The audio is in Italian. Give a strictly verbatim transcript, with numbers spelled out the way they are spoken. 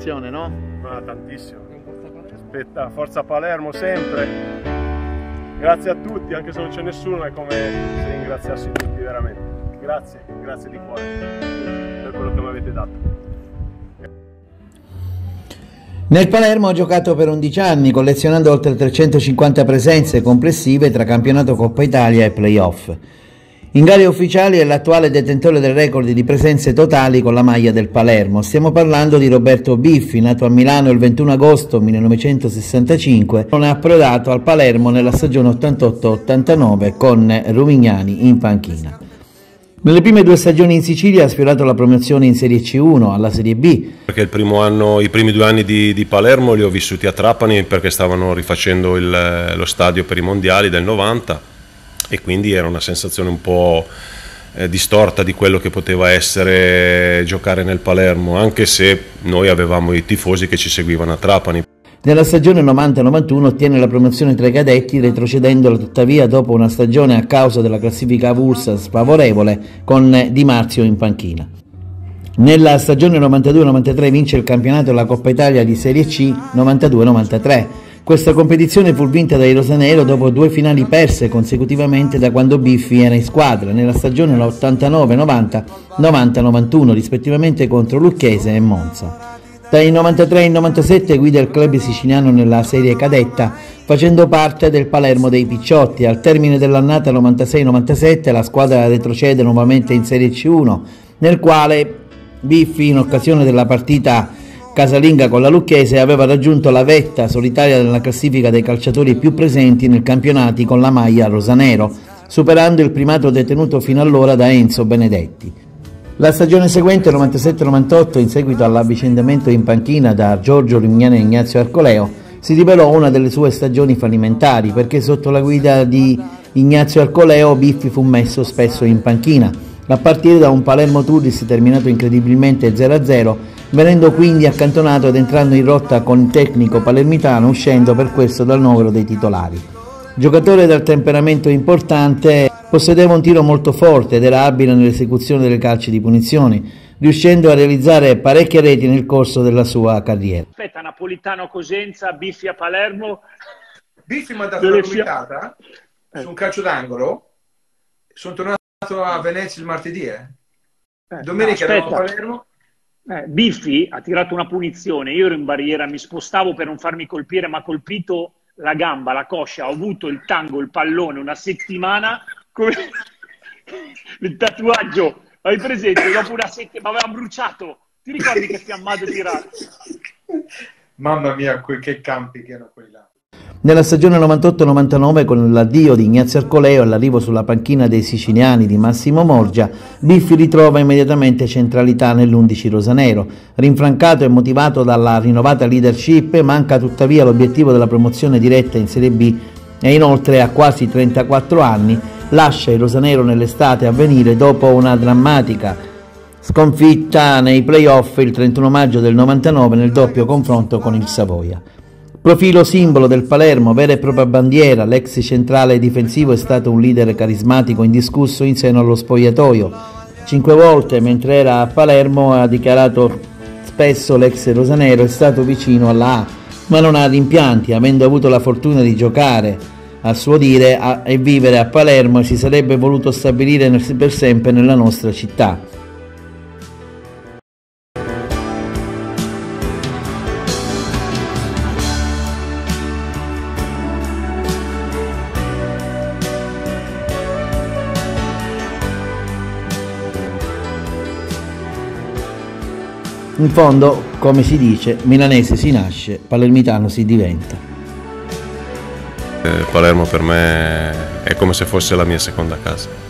emozione, no? Ah, tantissimo. Aspetta, forza Palermo sempre. Grazie a tutti, anche se non c'è nessuno, è come se ringraziassi tutti veramente. Grazie, grazie di cuore per quello che mi avete dato. Nel Palermo ha giocato per undici anni, collezionando oltre trecentocinquanta presenze complessive tra campionato, Coppa Italia e playoff. In gare ufficiali è l'attuale detentore del record di presenze totali con la maglia del Palermo. Stiamo parlando di Roberto Biffi, nato a Milano il ventuno agosto millenovecentosessantacinque, è approdato al Palermo nella stagione ottantotto ottantanove con Rumignani in panchina. Nelle prime due stagioni in Sicilia ha sfiorato la promozione in Serie C uno alla Serie B. Perché il primo anno, i primi due anni di, di Palermo li ho vissuti a Trapani perché stavano rifacendo il, lo stadio per i mondiali del novanta e quindi era una sensazione un po' eh, distorta di quello che poteva essere giocare nel Palermo, anche se noi avevamo i tifosi che ci seguivano a Trapani. Nella stagione novanta novantuno ottiene la promozione tra i cadetti, retrocedendola tuttavia dopo una stagione a causa della classifica avulsa sfavorevole con Di Marzio in panchina. Nella stagione novantadue novantatré vince il campionato della Coppa Italia di Serie C novantadue novantatré. Questa competizione fu vinta dai rosanero dopo due finali perse consecutivamente da quando Biffi era in squadra, nella stagione ottantanove novanta, novanta novantuno rispettivamente contro Lucchese e Monza. Dai novantatré al novantasette guida il club siciliano nella serie cadetta, facendo parte del Palermo dei Picciotti. Al termine dell'annata novantasei novantasette la squadra retrocede nuovamente in Serie C uno, nel quale Biffi, in occasione della partita casalinga con la Lucchese, aveva raggiunto la vetta solitaria nella classifica dei calciatori più presenti nel campionato con la maglia rosanero, superando il primato detenuto fino allora da Enzo Benedetti. La stagione seguente, novantasette novantotto, in seguito all'avvicendamento in panchina da Giorgio Rumignani e Ignazio Arcoleo, si rivelò una delle sue stagioni fallimentari, perché sotto la guida di Ignazio Arcoleo Biffi fu messo spesso in panchina, a partire da un Palermo Turris terminato incredibilmente zero a zero, venendo quindi accantonato ed entrando in rotta con il tecnico palermitano, uscendo per questo dal novero dei titolari. Giocatore dal temperamento importante, possedeva un tiro molto forte ed era abile nell'esecuzione delle calci di punizioni, riuscendo a realizzare parecchie reti nel corso della sua carriera. Aspetta, Napolitano Cosenza, Biffi a Palermo. Biffi mi ha dato una comitata su un calcio d'angolo. Sono tornato a Venezia il martedì. Eh. Domenica no, ero a Palermo. Eh, Biffi ha tirato una punizione, io ero in barriera, mi spostavo per non farmi colpire, ma ha colpito la gamba, la coscia, ho avuto il tango, il pallone una settimana, come il tatuaggio, hai presente? Dopo una settimana mi aveva bruciato, ti ricordi che fiammato tirato? Mamma mia, che campi che erano quelli là. Nella stagione novantotto novantanove, con l'addio di Ignazio Arcoleo e l'arrivo sulla panchina dei siciliani di Massimo Morgia, Biffi ritrova immediatamente centralità nell'undici rosanero. Rinfrancato e motivato dalla rinnovata leadership, manca tuttavia l'obiettivo della promozione diretta in Serie B e inoltre a quasi trentaquattro anni lascia il rosanero nell'estate a venire dopo una drammatica sconfitta nei playoff il trentuno maggio del novantanove nel doppio confronto con il Savoia. Profilo simbolo del Palermo, vera e propria bandiera, l'ex centrale difensivo è stato un leader carismatico indiscusso in seno allo spogliatoio. Cinque volte mentre era a Palermo, ha dichiarato spesso l'ex rosanero, è stato vicino alla A, ma non ha rimpianti, avendo avuto la fortuna di giocare a suo dire a, e vivere a Palermo, e si sarebbe voluto stabilire nel, per sempre nella nostra città. In fondo, come si dice, milanese si nasce, palermitano si diventa. Eh, Palermo per me è come se fosse la mia seconda casa.